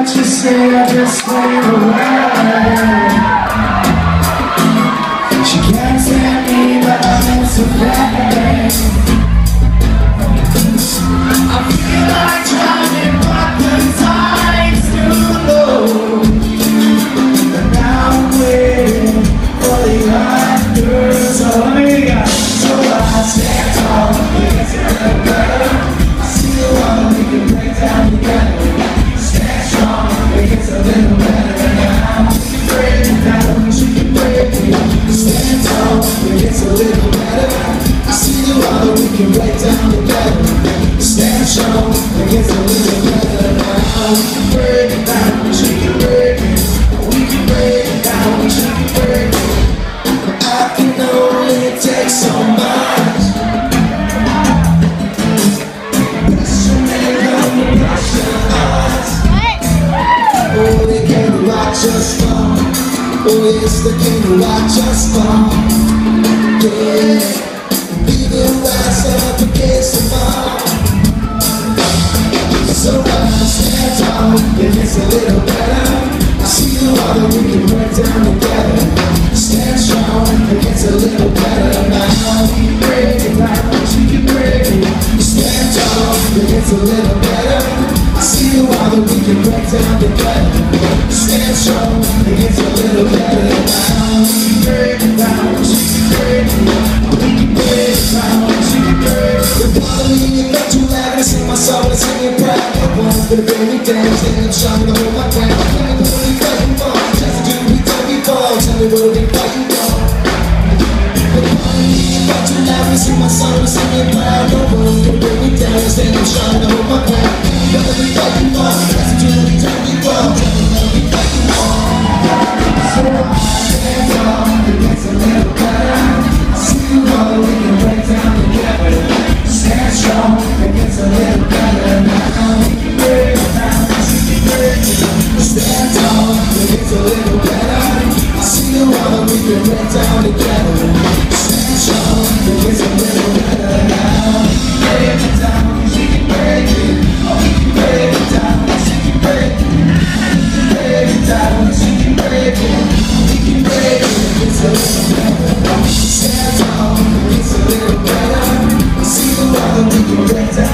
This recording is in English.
what you say, I just wait away. She can't stand me, but I'm so bad. I feel like driving, but the time's too low. And now I'm waiting for the others. So let me go. So I stand tall, it's getting better. I see the one we can break down together. Stand strong, it gets a little better now. We can break it down, we can break it. Stand tall, it gets a little better. I see the one we can break down together. Stand strong, it gets a little better now. We can break it down, we can break it. We can break it down, we can break it. I can only take so much. Pressure may come to pressure us. Oh, they came to watch us fall. Oh, yes, they came to watch us fall. Yeah, we will rise up against the wall. So I stand tall, it gets a little better. I see the water, we can break down together. Stand strong, it gets a little better now. We can break it down, we can break it. Stand tall, it gets a little better. I see the water, we can break down together. Stand strong, it gets a little better now. We can break it down, we can break it. We can break it down, we can break it. The water leading up too loud, I sing my soul, I sing it proud. No one's gonna bring me down, stand up strong, to hold my ground. Tell me what we fighting for, just to do we don't be fall. Tell me what we fighting for. The water leading up too loud, I sing my soul, I sing it proud. No one's gonna bring me down, stand up strong, to hold my ground. Tell me what we fighting for, just to do we don't be fall. Tell me what we fighting for. So I stand tall, it gets a little better. I see the water, we can break down together. Stand strong, it gets a little better now. We can break it down, we can break it. Stand tall, it gets a little better. I see the water, we can break down together. Stand strong, it gets a little better now. We can break it down, we can break it. Oh, we can break it down, we can break it. We can break it down, we can break it. We can break it, it gets a little better. Stand tall, it gets a little better. I see the water, we can break down.